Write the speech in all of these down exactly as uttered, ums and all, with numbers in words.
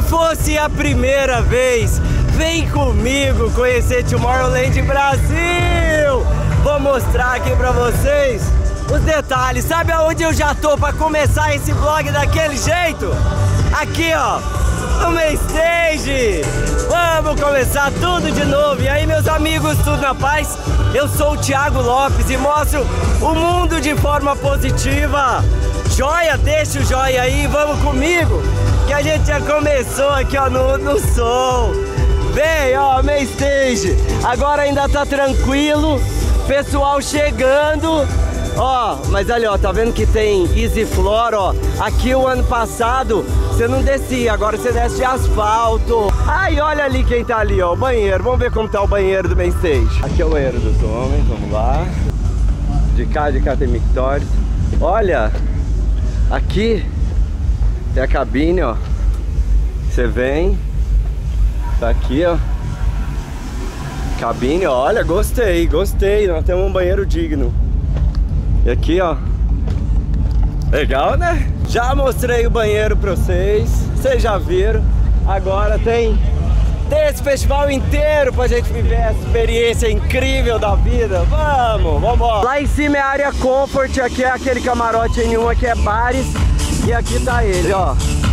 fosse a primeira vez, vem comigo conhecer Tomorrowland Brasil! Vou mostrar aqui pra vocês os detalhes. Sabe aonde eu já tô pra começar esse vlog daquele jeito? Aqui, ó, no Mainstage! Vamos começar tudo de novo. E aí, meus amigos, tudo na paz? Eu sou o Thiago Lopes e mostro o mundo de forma positiva. Joia, deixa o joia aí, vamos comigo, que a gente já começou aqui, ó, no, no som. Vem, ó, Mainstage. Agora ainda tá tranquilo, pessoal chegando. Ó, mas ali, ó, tá vendo que tem Easy Floor, ó. Aqui o ano passado você não descia, agora você desce de asfalto. Ai, olha ali quem tá ali, ó, o banheiro. Vamos ver como tá o banheiro do Mainstage. Aqui é o banheiro dos homens, vamos lá. De cá, de cá tem mictórios. Olha, aqui tem a cabine, ó. Você vem, tá aqui, ó. Cabine, ó, olha, gostei, gostei. Nós temos um banheiro digno. E aqui, ó, legal, né? Já mostrei o banheiro pra vocês, vocês já viram. Agora tem, tem esse festival inteiro pra gente viver essa experiência incrível da vida. Vamos, vamos embora. Lá em cima é a área comfort, aqui é aquele camarote N um, aqui é bares. E aqui tá ele, ó.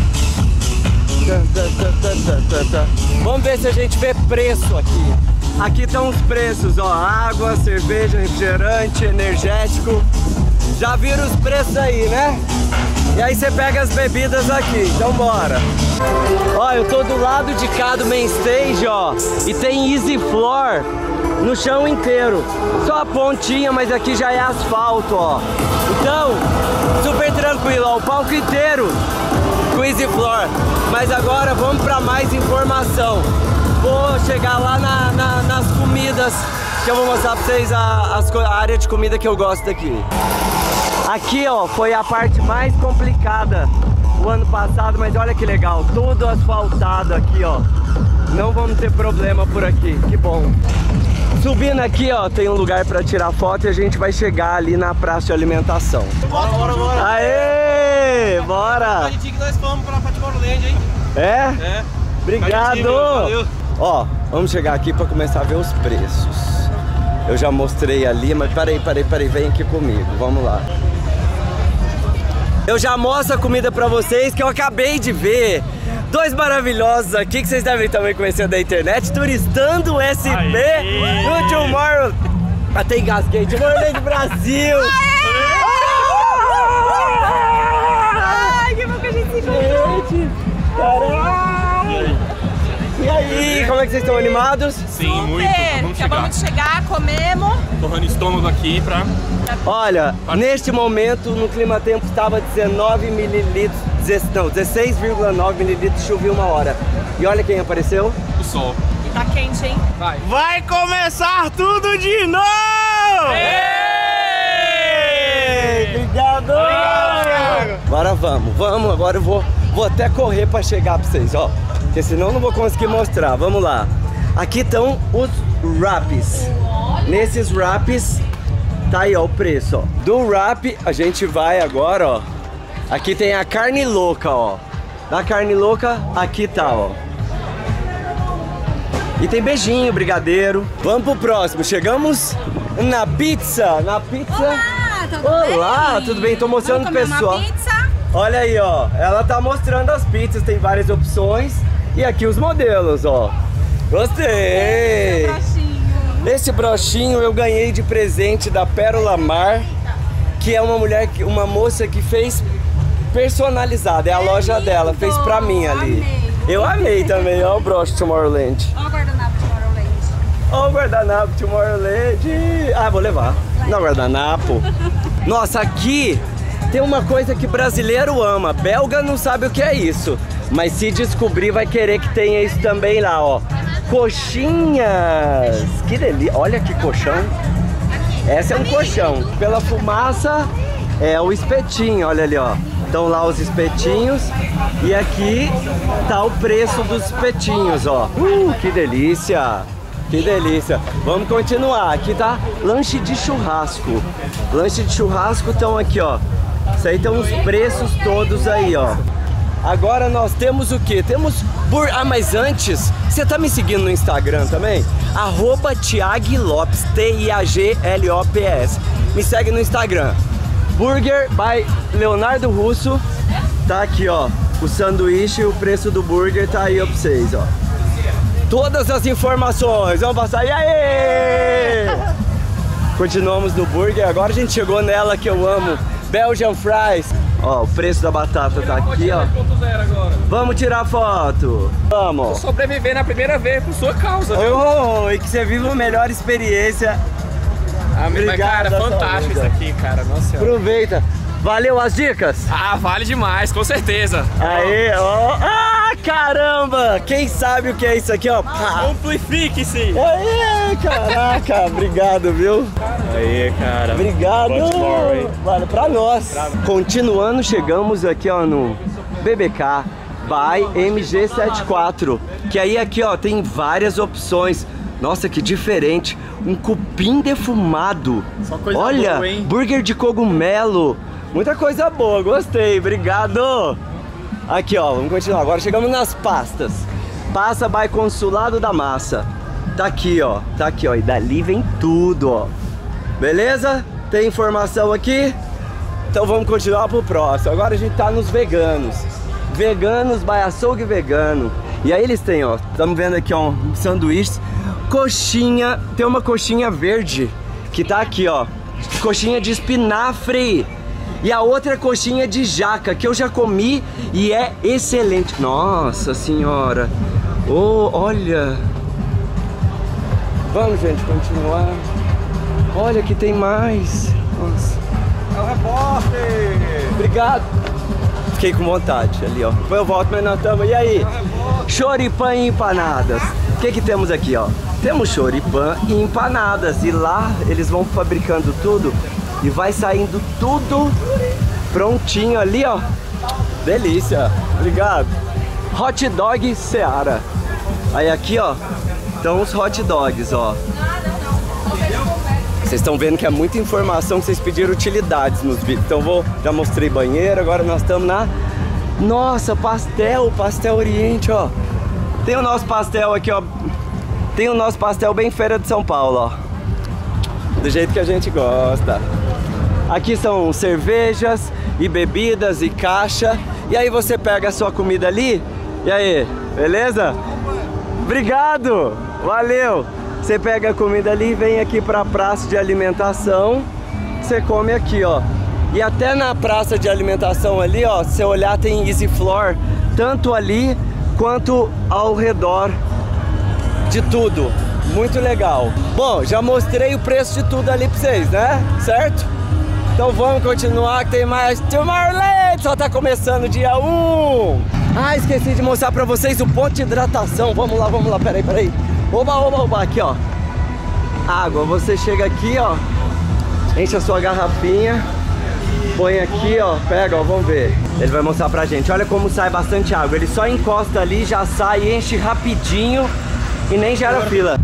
Vamos ver se a gente vê preço aqui. Aqui estão os preços, ó, água, cerveja, refrigerante, energético. Já viram os preços aí, né? E aí você pega as bebidas aqui, então bora. Ó, eu tô do lado de cá do Mainstage, ó, e tem Easy Floor no chão inteiro. Só a pontinha, mas aqui já é asfalto, ó. Então, super tranquilo, ó, o palco inteiro com Easy Floor. Mas agora vamos pra mais informação. Vou chegar lá na, na, nas comidas, que eu vou mostrar pra vocês a, as, a área de comida que eu gosto daqui. Aqui, ó, foi a parte mais complicada o ano passado, mas olha que legal, tudo asfaltado aqui, ó. Não vamos ter problema por aqui, que bom. Subindo aqui, ó, tem um lugar pra tirar foto e a gente vai chegar ali na praça de alimentação. Bora, bora, bora. Aê, bora. Que nós vamos pra Tomorrowland, hein? É? É. Obrigado. Valeu. Ó, vamos chegar aqui pra começar a ver os preços. Eu já mostrei ali, mas peraí, peraí, peraí, vem aqui comigo, vamos lá. Eu já mostro a comida pra vocês que eu acabei de ver. Dois maravilhosos aqui que vocês devem também conhecer da internet, Turistando S P no Tomorrow. Até engasguei, Tomorrowland Brasil. Ai, que bom que a gente se encontrou. Gente, caralho. E aí, como é que vocês estão animados? Sim, Super. muito. Vamos chegar. Acabamos de chegar, comemos. Torrando estômago aqui pra... Olha, neste momento no Clima Tempo estava dezenove mililitros, não, dezesseis vírgula nove mililitros, choveu uma hora. E olha quem apareceu? O sol. E tá quente, hein? Vai. Vai começar tudo de novo! Ei! Obrigado! Obrigado! Agora vamos, vamos, agora eu vou, vou até correr para chegar para vocês, ó. Porque senão eu não vou conseguir mostrar. Vamos lá. Aqui estão os wraps. Nesses wraps tá aí, ó, o preço, ó. Do wrap a gente vai agora, ó. Aqui tem a carne louca, ó. Da carne louca, aqui tá, ó. E tem beijinho, brigadeiro. Vamos pro próximo. Chegamos na pizza. Na pizza. Olá, tudo bem? Olá, tudo bem? Tô mostrando pro Vamos comer pessoal. uma pizza? Olha aí, ó. Ela tá mostrando as pizzas, tem várias opções. E aqui os modelos, ó. Gostei! Esse brochinho eu ganhei de presente da Pérola Mar, que é uma mulher, uma moça que fez personalizado, é a loja dela, fez pra mim ali. Amei. Eu amei também, ó o broche Tomorrowland. Ó o guardanapo Tomorrowland. Ó o guardanapo Tomorrowland. Ah, vou levar. Não, guardanapo. Nossa, aqui tem uma coisa que brasileiro ama, belga não sabe o que é isso. Mas se descobrir vai querer que tenha isso também lá, ó. Coxinhas! Que delícia! Olha que colchão! Essa é um colchão. Pela fumaça é o espetinho, olha ali, ó. Estão lá os espetinhos. E aqui tá o preço dos espetinhos, ó. Uh, que delícia! Que delícia! Vamos continuar. Aqui tá lanche de churrasco. Lanche de churrasco estão aqui, ó. Isso aí estão os preços todos aí, ó. Agora nós temos o que? Temos... Bur... Ah, mas antes, você tá me seguindo no Instagram também? Arroba Thiag Lopes, T I A G L O P S. Me segue no Instagram. Burger by Leonardo Russo. Tá aqui, ó. O sanduíche, o preço do burger tá aí ó, pra vocês, ó. Todas as informações. Vamos passar. E aí? Continuamos no burger. Agora a gente chegou nela que eu amo. Belgian Fries. Ó, o preço da batata tá aqui, ó. Vamos tirar foto. Vamos. Vou sobreviver na primeira vez por sua causa, viu? Oh, e que você viva a melhor experiência. Ah, mas, Obrigado, cara, fantástico isso aqui, cara. Nossa. Aproveita. Valeu as dicas? Ah, vale demais, com certeza. Aí, ó. Ah, caramba! Quem sabe o que é isso aqui, ó? Amplifique-se. Aí, caraca, obrigado, viu? Aí, cara. Obrigado. Vale pra nós. Continuando, chegamos aqui, ó, no B B K by M G setenta e quatro. Que aí aqui, ó, tem várias opções. Nossa, que diferente. Um cupim defumado. Só coisa Olha, boa, hein? Burger de cogumelo. Muita coisa boa, gostei, obrigado. Aqui, ó, vamos continuar. Agora chegamos nas pastas. Pasta by Consulado da Massa. Tá aqui, ó, tá aqui, ó. E dali vem tudo, ó. Beleza? Tem informação aqui? Então vamos continuar pro próximo. Agora a gente tá nos veganos. Veganos by Açougue Vegano. E aí eles têm, ó, estamos vendo aqui, ó, um sanduíche. Coxinha, tem uma coxinha verde que tá aqui, ó. Coxinha de espinafre. E a outra coxinha de jaca, que eu já comi e é excelente. Nossa senhora. Oh, olha. Vamos, gente, continuar. Olha que tem mais. Nossa. É o repórter. Obrigado. Fiquei com vontade ali, ó. Depois eu volto, mas nós estamos. E aí? Choripã e empanadas. O que que temos aqui, ó? Temos choripã e empanadas. E lá eles vão fabricando tudo. E vai saindo tudo prontinho ali, ó. Delícia. Obrigado. Hot dog Seara. Aí aqui, ó, estão os hot dogs, ó. Vocês estão vendo que é muita informação que vocês pediram utilidades nos vídeos. Então vou, já mostrei banheiro, agora nós estamos na... Nossa, pastel, pastel Oriente, ó. Tem o nosso pastel aqui, ó. Tem o nosso pastel bem Feira de São Paulo, ó. Do jeito que a gente gosta. Aqui são cervejas e bebidas e caixa. E aí você pega a sua comida ali. E aí, beleza? Obrigado, valeu. Você pega a comida ali e vem aqui pra praça de alimentação. Você come aqui, ó. E até na praça de alimentação ali, ó, se você olhar tem Easy Floor, tanto ali quanto ao redor de tudo. Muito legal. Bom, já mostrei o preço de tudo ali pra vocês, né? Certo? Então vamos continuar que tem mais Tomorrowland. Só tá começando dia um. Ah, esqueci de mostrar pra vocês o ponto de hidratação. Vamos lá, vamos lá, peraí, peraí. Oba, oba, oba, aqui, ó. Água, você chega aqui, ó. Enche a sua garrafinha. Põe aqui, ó, pega, ó, vamos ver. Ele vai mostrar pra gente. Olha como sai bastante água. Ele só encosta ali, já sai, enche rapidinho e nem gera fila.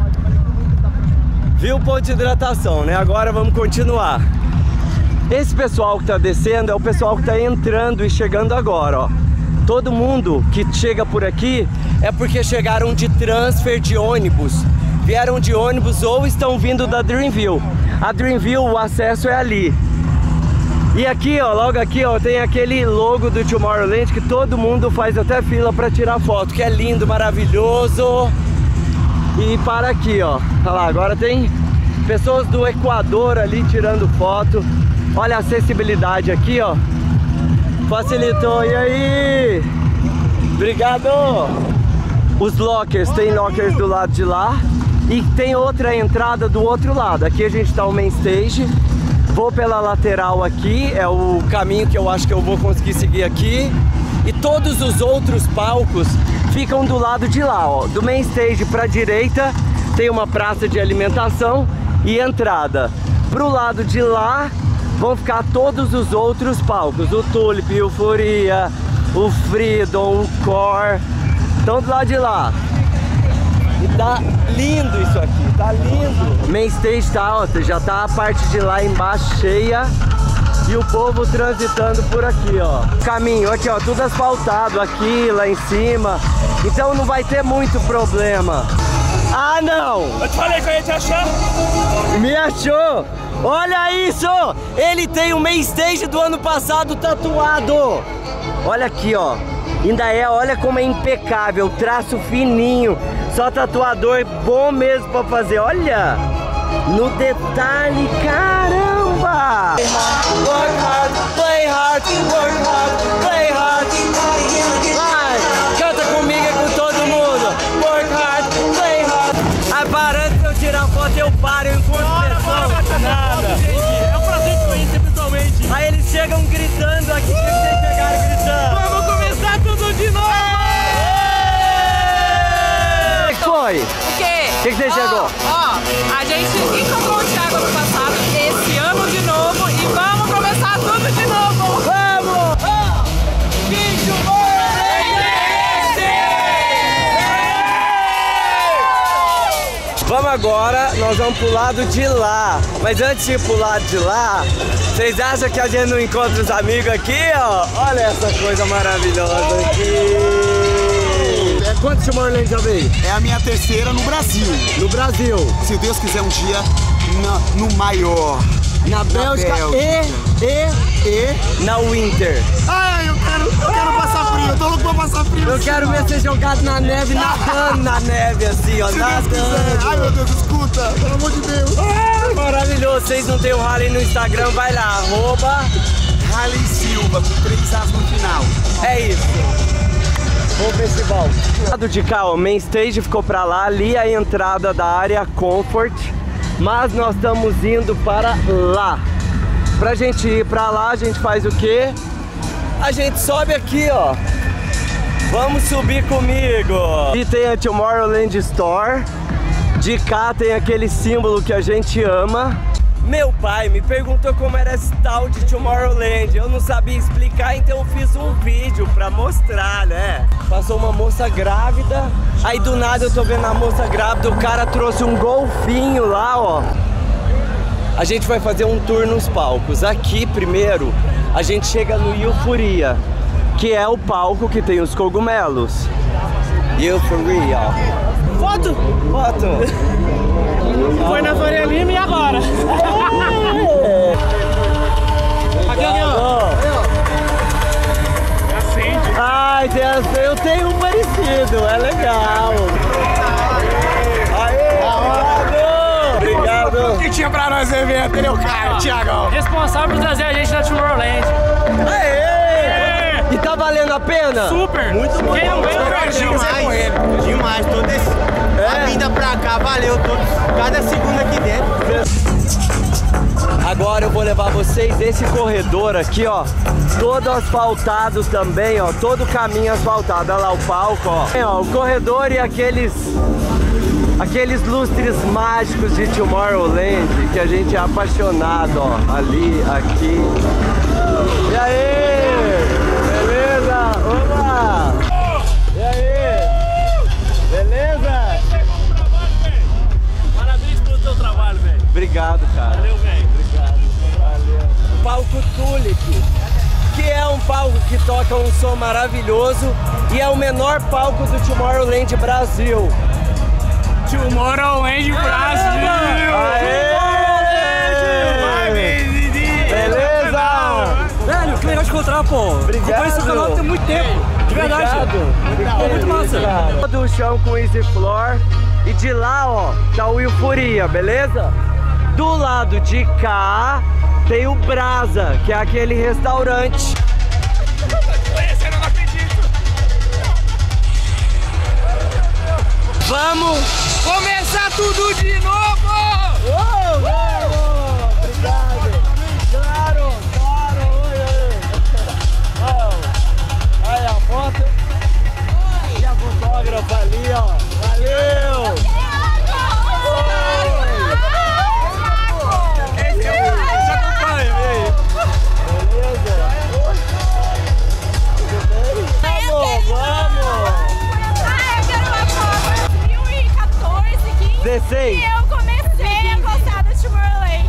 Viu o ponto de hidratação, né? Agora vamos continuar. Esse pessoal que tá descendo é o pessoal que tá entrando e chegando agora, ó. Todo mundo que chega por aqui é porque chegaram de transfer de ônibus. Vieram de ônibus ou estão vindo da Dreamville. A Dreamville, o acesso é ali. E aqui, ó, logo aqui, ó, tem aquele logo do Tomorrowland que todo mundo faz até fila pra tirar foto, que é lindo, maravilhoso. E para aqui, ó, olha lá, agora tem pessoas do Equador ali tirando foto. Olha a acessibilidade aqui, ó. Facilitou, e aí? Obrigado! Os lockers, tem lockers do lado de lá. E tem outra entrada do outro lado. Aqui a gente tá o main stage. Vou pela lateral aqui, é o caminho que eu acho que eu vou conseguir seguir aqui. E todos os outros palcos ficam do lado de lá, ó. Do main stage pra direita tem uma praça de alimentação e entrada. Pro lado de lá vão ficar todos os outros palcos. O Tulip, o Euforia, o Freedom, o Core. Estão do lado de lá. E tá lindo isso aqui, tá lindo. Main stage tá, ó, já tá a parte de lá embaixo cheia. e o povo transitando por aqui, ó. Caminho aqui, ó, tudo asfaltado aqui, lá em cima. Então não vai ter muito problema. Ah, não! Eu te falei que eu ia te achar. Me achou! Olha isso! Ele tem o main stage do ano passado tatuado! Olha aqui, ó. Ainda é, olha como é impecável, traço fininho. Só tatuador bom mesmo pra fazer, olha! No detalhe, caramba! Work hard, play hard, work hard, play hard. Vai, canta comigo e com todo mundo. Work hard, play hard. Ah, para, antes de eu tirar foto, eu paro, eu encontro pessoas. Nada. É um prazer te conhecer pessoalmente. Aí eles chegam gritando aqui, que vocês chegaram gritando. Vamos começar tudo de novo! O que foi? O quê? O que, que você Ó, chegou? Ó, a gente encontrou o Thiago ano passado, esse ano de novo, e vamos começar tudo de novo! Vamos! Oh! Vídeo Vamos agora, nós vamos pro lado de lá. Mas antes de ir pro lado de lá, vocês acham que a gente não encontra os amigos aqui, ó? Olha essa coisa maravilhosa aqui! Quantos Tomorrowland já veio? É a minha terceira no Brasil. No Brasil, Se Deus quiser um dia, na- no maior. na Bélgica, Bélgica. E, e, E... na Winter. Ai, eu quero, eu quero passar frio. Eu tô louco pra passar frio. Eu quero ver você jogado na neve, nadando na neve assim, ó, Se Deus quiser. nadando. Ai, meu Deus, escuta. Pelo amor de Deus. Ah, maravilhoso, vocês não tem o Rally no Instagram, vai lá, arroba. Rally Silva, com três As no final. É isso. Bom festival. Do lado de cá, o main stage ficou pra lá, ali a entrada da área Comfort. Mas nós estamos indo para lá. Pra gente ir pra lá, a gente faz o quê? A gente sobe aqui, ó. Vamos subir comigo. E tem a Tomorrowland Store. De cá tem aquele símbolo que a gente ama. Meu pai me perguntou como era esse tal de Tomorrowland. Eu não sabia explicar, então eu fiz um vídeo pra mostrar, né? Passou uma moça grávida. Aí do nada eu tô vendo a moça grávida. O cara trouxe um golfinho lá, ó. A gente vai fazer um tour nos palcos. Aqui primeiro a gente chega no Euphoria, que é o palco que tem os cogumelos. Euphoria. Foto! Foto! Foi na Faria Lima e agora? Aqui, aqui, ó. Acende. Ai, Deus, eu tenho um parecido, é legal. Aê, obrigado! Obrigado! O que tinha pra nós evento, entendeu, cara? Thiagão. Responsável por trazer a gente da Tomorrowland. Aê! E tá valendo a pena? Super! Muito bom! Quem não veio, perdeu. Demais, demais, todo esse, É? a vinda pra cá, valeu, todo, cada segundo aqui dentro. Agora eu vou levar vocês esse corredor aqui, ó, todo asfaltado também, ó, todo caminho asfaltado. Olha lá o palco, ó. Tem, ó, o corredor e aqueles aqueles lustres mágicos de Tomorrowland que a gente é apaixonado, ó, ali, aqui. E aí? Beleza? Opa! E aí? Beleza? Parabéns pelo teu trabalho, velho. Obrigado, cara. Valeu, velho. Obrigado. Valeu. Palco Tulip, que é um palco que toca um som maravilhoso e é o menor palco do Tomorrowland Brasil. Tomorrowland Brasil! Aê! Beleza? Velho, que legal te encontrar, pô. Obrigado. Acompanho esse canal tem muito tempo. De verdade. Obrigado. Pô, muito massa. Todo o chão com Easy Floor. E de lá, ó, tá o Euphoria, beleza? Do lado de cá tem o Brasa, que é aquele restaurante. Conhecendo, eu não acredito. Vamos Começar tudo de novo! Oh, oh, oh, obrigado! Claro, claro! Oi, oi. Oh, aí a foto e a fotógrafa ali, ó. Valeu! Esse é o já acompanha, vem. Beleza? Tudo bem? Vamos, vamos! Ah, eu quero uma foto. dois mil e quatorze, quinze. dezesseis. E eu comecei a gostar do Tomorrowland.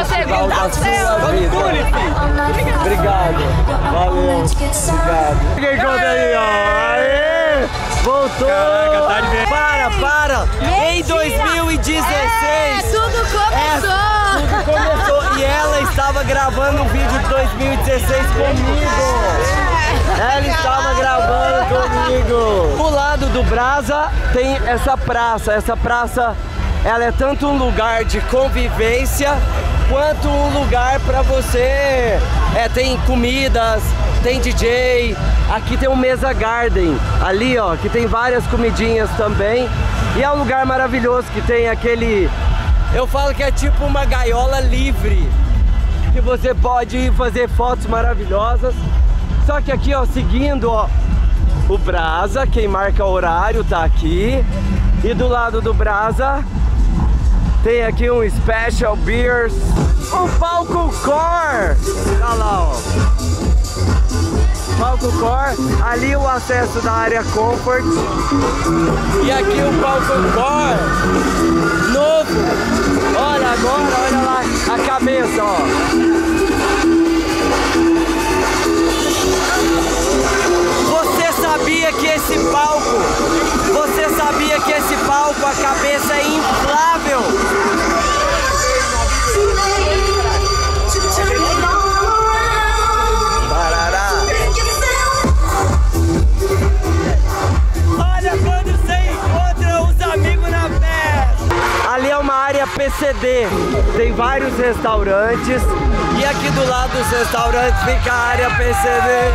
festival da sua vida. Obrigado. Valeu. Obrigado. Quem conta aí, ó? Aê! Voltou! Caraca, tá de ver. Para, para! Em dois mil e dezesseis! É, tudo começou! É, tudo começou! E ela estava gravando um vídeo de dois mil e dezesseis comigo! Ela estava gravando comigo! Do lado do Brasa tem essa praça. Essa praça, ela é tanto um lugar de convivência quanto um lugar para você. É, tem comidas, tem D J. Aqui tem um Mesa Garden, ali ó, que tem várias comidinhas também. E é um lugar maravilhoso que tem aquele... Eu falo que é tipo uma gaiola livre, que você pode ir fazer fotos maravilhosas. Só que aqui ó, seguindo ó, o Brasa, quem marca o horário tá aqui. E do lado do Brasa tem aqui um Special Beers, um palco core. Olha lá ó, palco core, ali o acesso da área comfort. E aqui o palco core novo. Olha agora, olha lá a cabeça, ó. Você sabia que esse palco, você sabia que esse palco, a cabeça é inflável? Olha quando você encontra os amigos na festa. Ali é uma área P C D, tem vários restaurantes. E aqui do lado dos restaurantes fica a área P C D.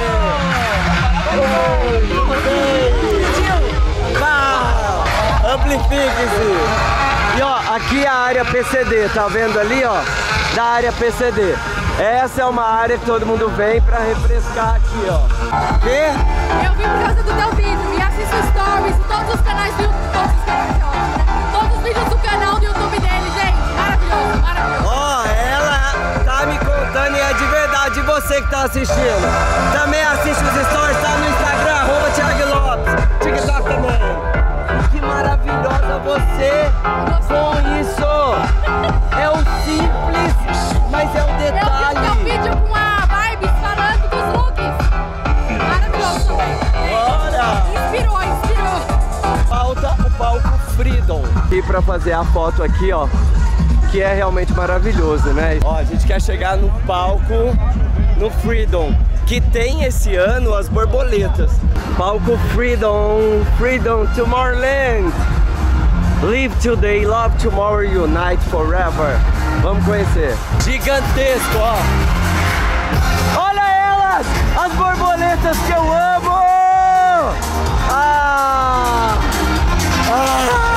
Oi, tudo bem? Bah, amplifique-se. E ó, aqui é a área P C D, tá vendo ali ó? Da área P C D. Essa é uma área que todo mundo vem pra refrescar aqui, ó. Quê? Eu vim por causa do teu vídeo e assisto stories, todos os canais do YouTube, todos os canais, ó, todos os vídeos do canal do YouTube dele, gente. Maravilhoso, maravilhoso. Ó, ela tá me contando e é de verdade. E você que tá assistindo, também assiste os stories, tá no Instagram, arroba Thiago Lopes, TikTok também. Que maravilhosa você com isso. É o simples, mas é o detalhe. Eu vi o teu vídeo com a Vibes falando dos looks. Maravilhoso também. Bora! Inspirou, inspirou. Falta o palco Freedom. E pra fazer a foto aqui, ó, que é realmente maravilhoso, né? Ó, a gente quer chegar no palco, no Freedom, que tem esse ano as borboletas. Palco Freedom, Freedom Tomorrowland. Live today, love tomorrow, unite forever. Vamos conhecer. Gigantesco, ó. Olha elas! As borboletas que eu amo! Ah! Ah!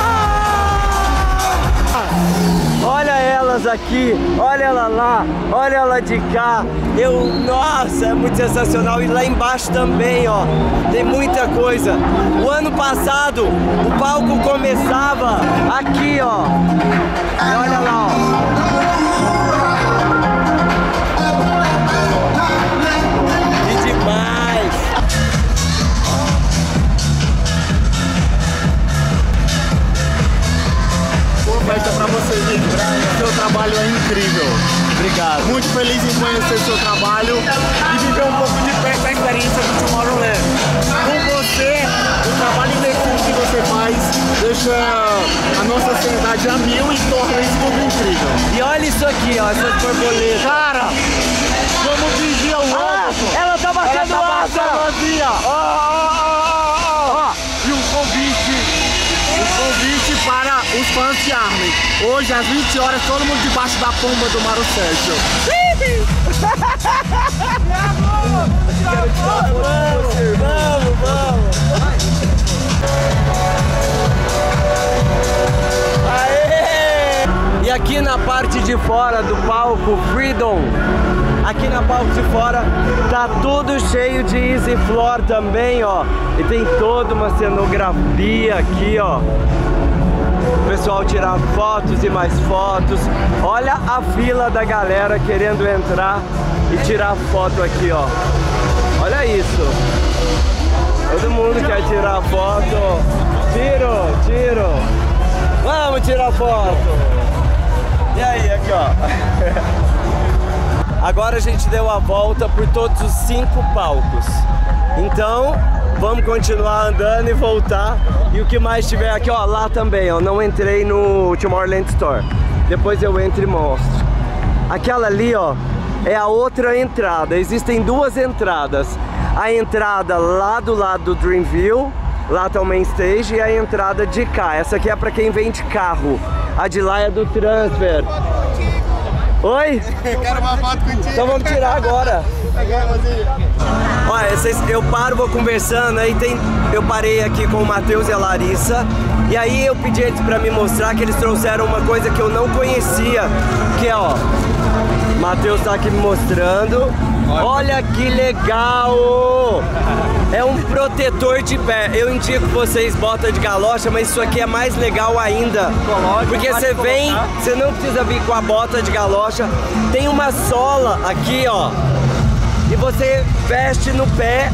Olha elas aqui, olha ela lá, olha ela de cá. Eu, nossa, é muito sensacional. E lá embaixo também, ó, tem muita coisa. O ano passado, o palco começava aqui, ó. E olha lá, ó. Que demais! Boa festa pra vocês, gente. Seu trabalho é incrível. Obrigado. Muito feliz em conhecer seu trabalho e viver um pouco de perto a experiência do Tomorrowland. Com você, o trabalho imersivo que você faz deixa a nossa sociedade a mil e torna isso tudo incrível. E olha isso aqui, ó, essas borboletas. Cara, vamos vigia o Ah, outro. ela tá batendo Ela tá asa! batendo asinha. Ó, ó, ó, ó, ó. E um convite. Um convite para os fãs de Armin. Hoje, às vinte horas, todo mundo debaixo da pomba do Maru Sérgio. Vamos, vamos, vamos! Aê! E aqui na parte de fora do palco Freedom, aqui na parte de fora, tá tudo cheio de Easy Floor também, ó. E tem toda uma cenografia aqui, ó. O pessoal tirar fotos e mais fotos. Olha a fila da galera querendo entrar e tirar foto aqui, ó. Olha isso. Todo mundo quer tirar foto. Tiro, tiro. Vamos tirar foto. E aí, aqui ó. Agora a gente deu a volta por todos os cinco palcos. Então, vamos continuar andando e voltar. E o que mais tiver aqui, ó, lá também, ó. Não entrei no Tomorrowland Store. Depois eu entro e mostro. Aquela ali, ó, é a outra entrada. Existem duas entradas. A entrada lá do lado do Dreamville, lá tá o main stage, e a entrada de cá. Essa aqui é pra quem vem de carro. A de lá é do transfer. Oi? Eu quero uma foto contigo. Então vamos tirar agora. Olha, vocês, eu paro, vou conversando, aí tem, eu parei aqui com o Matheus e a Larissa, e aí eu pedi eles pra me mostrar que eles trouxeram uma coisa que eu não conhecia, que é, ó, Matheus tá aqui me mostrando. Olha que legal! É um protetor de pé. Eu indico vocês bota de galocha, mas isso aqui é mais legal ainda. Porque você vem, você não precisa vir com a bota de galocha. Tem uma sola aqui, ó. E você veste no pé.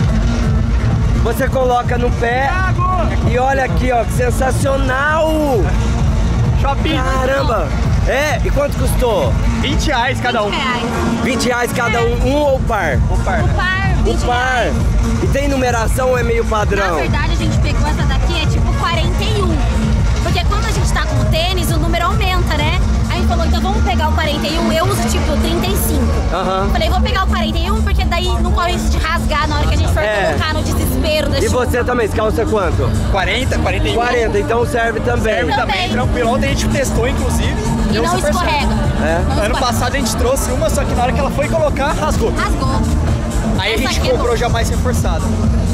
Você coloca no pé. E olha aqui, ó, que sensacional! Shopping! Caramba! É, e quanto custou? vinte reais cada um. vinte reais cada um, um ou par? O par. O par, O vinte par. reais. E tem numeração ou é meio padrão? Na verdade, a gente pegou essa daqui, é tipo quarenta e um. Porque quando a gente tá com o tênis, o número aumenta, né? Aí a gente falou, então vamos pegar o quarenta e um, eu uso tipo trinta e cinco. Aham. Falei, vou pegar o quarenta e um, porque daí não corre risco de rasgar na hora que a gente for É. colocar no desespero da E chuva. você também, você calça quanto? quarenta, quarenta e um. quarenta, então serve também. Serve também, Também. tranquilo. Ontem a gente testou, inclusive. E deu não super certo. escorrega. É. Não Ano escorrega. passado a gente trouxe uma, só que na hora que ela foi colocar, rasgou. Rasgou. Aí a Essa gente aqui é comprou boa. já mais reforçada.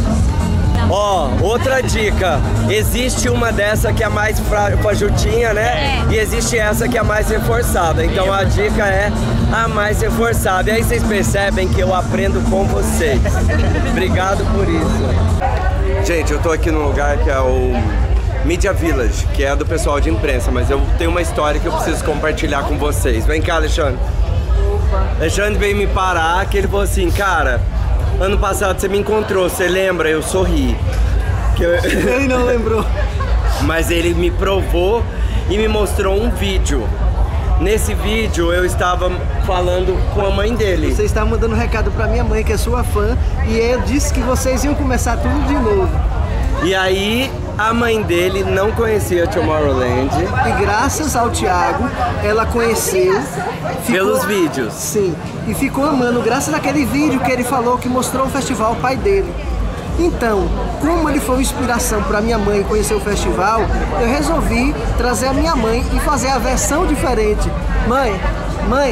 Ó, outra dica. Existe uma dessa que é mais fra- fajutinha, né? É. E existe essa que é mais reforçada. Então a dica é a mais reforçada. E aí vocês percebem que eu aprendo com vocês. Obrigado por isso. Gente, eu tô aqui num lugar que é o Media Village, que é do pessoal de imprensa, mas eu tenho uma história que eu preciso compartilhar com vocês. Vem cá, Alexandre. Alexandre veio me parar, que ele falou assim, cara, ano passado você me encontrou, você lembra? Eu sorri. Que eu... Ele não lembrou. Mas ele me provou e me mostrou um vídeo. Nesse vídeo eu estava falando com a mãe dele. Você está mandando um recado pra minha mãe, que é sua fã, e eu disse que vocês iam começar tudo de novo. E aí a mãe dele não conhecia Tomorrowland. E graças ao Thiago, ela conheceu. ficou- Pelos vídeos. Sim, e ficou amando graças àquele vídeo que ele falou que mostrou o festival ao pai dele. Então, como ele foi uma inspiração para minha mãe conhecer o festival, eu resolvi trazer a minha mãe e fazer a versão diferente. Mãe, mãe,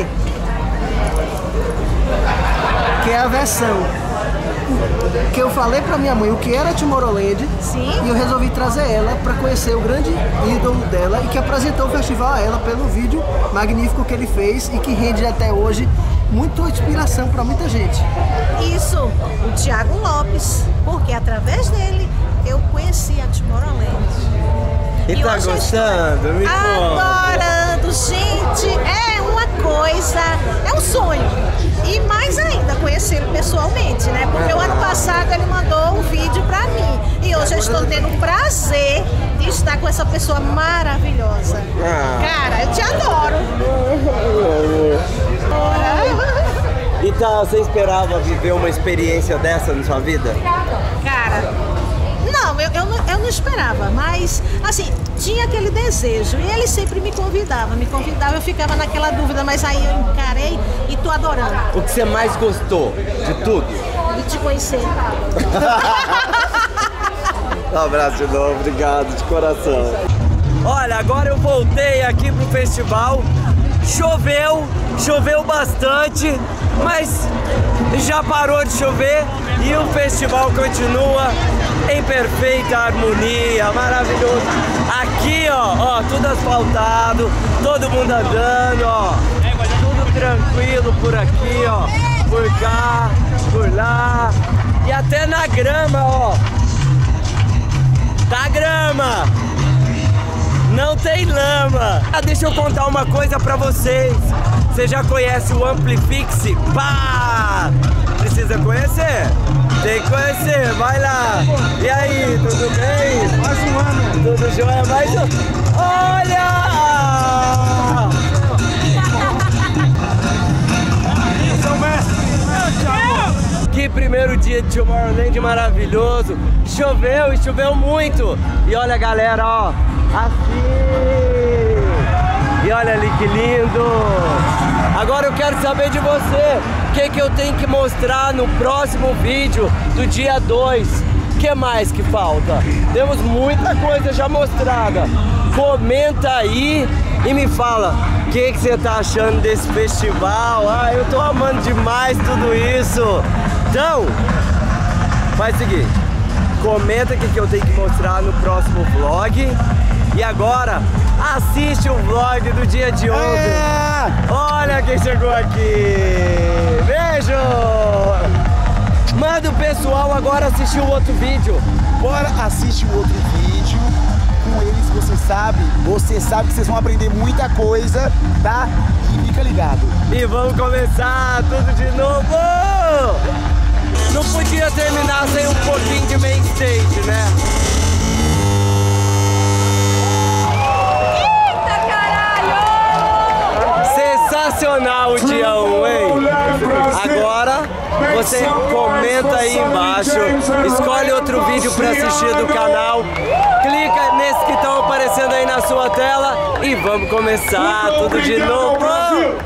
que é a versão que eu falei pra minha mãe o que era Tomorrowland. Sim. E eu resolvi trazer ela pra conhecer o grande ídolo dela e que apresentou o festival a ela pelo vídeo magnífico que ele fez e que rende até hoje muita inspiração pra muita gente. Isso, o Thiago Lopes, porque através dele eu conheci a Tomorrowland. E tá hoje eu gostando? Me conta. Adorando, gente, é uma coisa, é um sonho. E mais ainda, conhecê-lo pessoalmente, né? Porque o ano passado ele mandou um vídeo pra mim. E hoje eu estou tendo o prazer de estar com essa pessoa maravilhosa. Ah. Cara, eu te adoro. E tá, você esperava viver uma experiência dessa na sua vida? Cara, não, eu, eu, não, eu não esperava, mas assim, tinha aquele desejo. E ele sempre me convidava, me convidava, eu ficava naquela dúvida, mas aí eu encarei e tô adorando O que você mais gostou de tudo? de te conhecer. Um abraço de novo, obrigado de coração. Olha, agora eu voltei aqui pro festival. Choveu, choveu bastante, mas já parou de chover e o festival continua em perfeita harmonia, maravilhoso. Aqui, ó, ó, tudo asfaltado, todo mundo andando, ó, tudo tranquilo por aqui, ó, por cá, por lá e até na grama, ó. Tá grama, não tem lama. Ah, deixa eu contar uma coisa pra vocês. Você já conhece o Amplifix? Pá! Precisa conhecer? Tem que conhecer, vai lá. E aí, tudo bem? Mais um ano. Tudo jóia, mais um. Olha! primeiro dia de Tomorrowland maravilhoso. Choveu e choveu muito. E olha, galera, ó, assim. E olha ali que lindo. Agora eu quero saber de você, o que que eu tenho que mostrar no próximo vídeo do dia dois. O que mais que falta? Temos muita coisa já mostrada. Comenta aí e me fala o que que você tá achando desse festival. Ah, eu tô amando demais tudo isso. Então, faz o seguinte, comenta o que que eu tenho que mostrar no próximo vlog. E agora, assiste o vlog do dia de ontem. É. Olha quem chegou aqui. Beijo! Manda o pessoal agora assistir o outro vídeo. Bora assistir o outro vídeo. Com eles, você sabe, você sabe que vocês vão aprender muita coisa, tá? E fica ligado. E vamos começar tudo de novo! Não podia terminar sem um pouquinho de main stage, né? Sensacional o dia um, hein? Agora você comenta aí embaixo, escolhe outro vídeo para assistir do canal, clica nesses que estão aparecendo aí na sua tela e vamos começar tudo de novo!